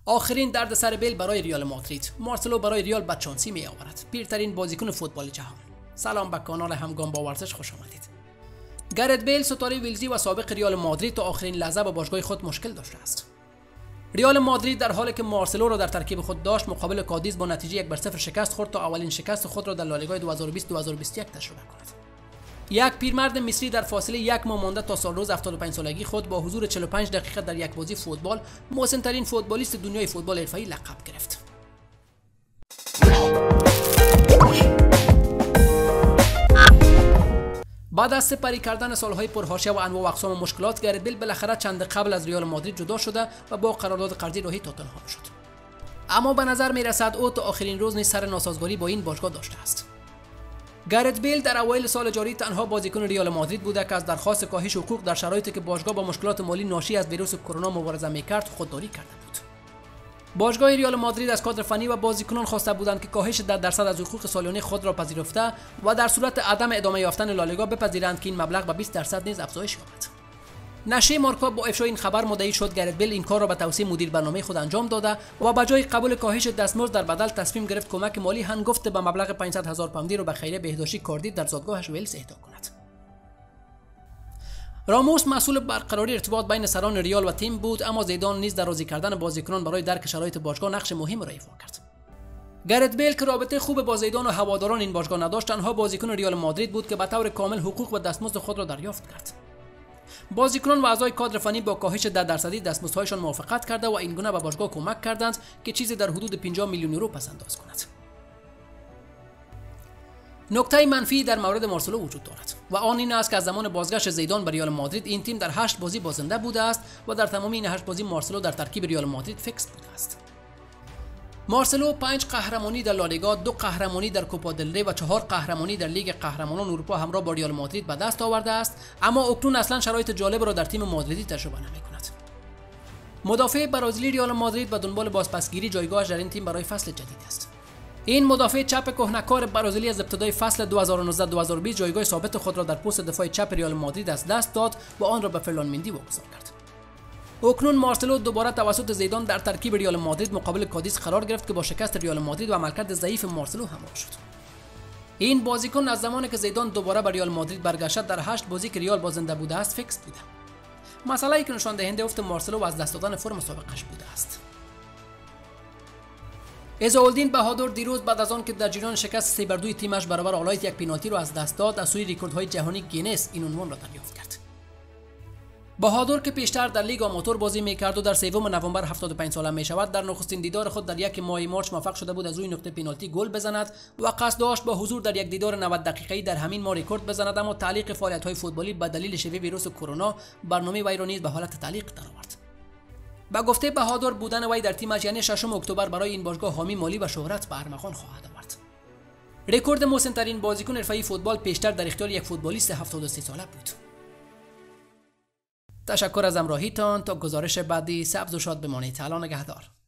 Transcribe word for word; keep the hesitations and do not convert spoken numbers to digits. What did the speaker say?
آخرین دردسر بیل برای ریال مادرید. مارسلو برای ریال بدشانسی می آورد. پیرترین بازیکن فوتبال جهان. سلام به کانال همگام با ورزش خوش آمدید. گرت بیل ستاره ویلزی و سابق ریال مادرید تا آخرین لحظه با باشگاه خود مشکل داشته است. ریال مادرید در حالی که مارسلو را در ترکیب خود داشت مقابل کادیز با نتیجه یک بر صفر شکست خورد تا اولین شکست خود را در لالیگا دو هزار و بیست دو هزار و بیست و یک تجربه کند. یک پیرمرد مصری در فاصله یک ماه مانده تا سال روز هفتاد و پنج سالگی خود با حضور چهل و پنج دقیقه در یک بازی فوتبال محسن ترین فوتبالیست دنیای فوتبال حرفه‌ای لقب گرفت. بعد از سپری کردن سالهای پرحاشیه و انواع و اقسام مشکلات، گرت بیل بالاخره چند قبل از ریال مادرید جدا شده و با قرارداد قرضی راهی تاتنهام شد. اما به نظر می رسد او تا آخرین روز نیز سر ناسازگاری با این باشگاه داشته است. گرت بیل در اوایل سال جاری تنها بازیکن ریال مادرید بوده که از درخواست کاهش حقوق در شرایطی که باشگاه با مشکلات مالی ناشی از ویروس کرونا مبارزه می‌کرد خودداری کرده بود. باشگاه ریال مادرید از کادر فنی و بازیکنان خواسته بودند که کاهش ده درصد از حقوق سالیانه خود را پذیرفته و در صورت عدم ادامه یافتن لالیگا بپذیرند که این مبلغ به بیست درصد نیز افزایش یابد. نشریه مارکا با افشای این خبر مدعی شد گرت بیل این کار را به توصیه مدیر برنامه خود انجام داده و به جای قبول کاهش دستمزد در بدل تصمیم گرفت کمک مالی هنگفت به مبلغ پانصد هزار پوندی را به خیریه بهداشتی کاردید در زادگاهش ویلز اهدا کند. راموس مسئول برقراری ارتباط بین سران ریال و تیم بود، اما زیدان نیز در راضی کردن بازیکنان برای درک شرایط باشگاه نقش مهم را ایفا کرد. گرت بیل که رابطه خوب با زیدان و هواداران این باشگاه نداشت، تنها بازیکن ریال مادرید بود که به طور کامل حقوق و دستمزد خود را دریافت کرد. بازیکنان و اعضای کادر فنی با کاهش ده درصدی دستمزدهایشان موافقت کرده و این گونه به باشگاه کمک کردند که چیزی در حدود پنجاه میلیون یورو پس‌انداز کند. نکته منفی در مورد مارسلو وجود دارد و آن این است که از زمان بازگشت زیدان به ریال مادرید این تیم در هشت بازی بازنده بوده است و در تمام این هشت بازی مارسلو در ترکیب ریال مادرید فیکس بوده است. مارسلو پنج قهرمانی در لالیگا، دو قهرمانی در کوپا دل ری و چهار قهرمانی در لیگ قهرمانان اروپا همراه با ریال مادرید به دست آورده است، اما اکنون اصلا شرایط جالب را در تیم مادریدی تجربه نمی‌کند. مدافع برازیلی ریال مادرید به دنبال بازپسگیری جایگاهش در این تیم برای فصل جدید است. این مدافع چپ کهنه‌کار برازیلی از ابتدای فصل دو هزار و نوزده دو هزار و بیست جایگاه ثابت خود را در پست دفاع چپ ریال مادرید از دست داد و آن را به فرلان مندی واگذار کرد. اکنون مارسلو دوباره توسط زیدان در ترکیب ریال مادرید مقابل کادیز قرار گرفت که با شکست ریال مادرید و عملکرد ضعیف مارسلو همراه شد. این بازیکن از زمانی که زیدان دوباره به ریال مادرید برگشت در هشت بازی که ریال بازنده بوده است فیکس بوده. مسئله‌ای که نشان دهنده افت مارسلو و از دست دادن فرم سابقش بوده است. عزالدین بهادر دیروز بعد از آن که در جریان شکست سه بر دو تیمش برابر آلایت یک پنالتی را از دست داد، از سوی رکوردهای جهانی گینس این عنوان را دریافت کرد. بهادر که پیشتر در لیگ آماتور بازی می‌کرد و در سوم نوامبر هفتاد و پنج ساله می‌شود، در نخستین دیدار خود در یک ماه مارچ موفق شده بود از روی نقطه پنالتی گل بزند و قصد داشت با حضور در یک دیدار نود دقیقه‌ای در همین ماه رکورد بزند، اما تعلیق فعالیت‌های فوتبالی به دلیل شیوع ویروس کرونا برنامه وی را نیز به حالت تعلیق درآورد. با گفته بهادر بودن وی در تیمش یعنی ششم اکتبر برای این باشگاه حامی مالی و شهرت به ارمغان خواهد آورد. رکورد محسن ترین بازیکن حرفه‌ای فوتبال پیشتر در اختیار یک فوتبالیست هفتاد و سه ساله بود. تشکر از همراهیتان. تا گزارش بعدی سبز و شاد بمانید. تعالی نگهدار.